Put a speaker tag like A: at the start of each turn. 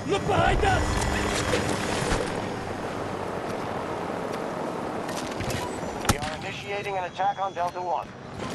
A: Look behind us!
B: We are initiating an attack on Delta 1.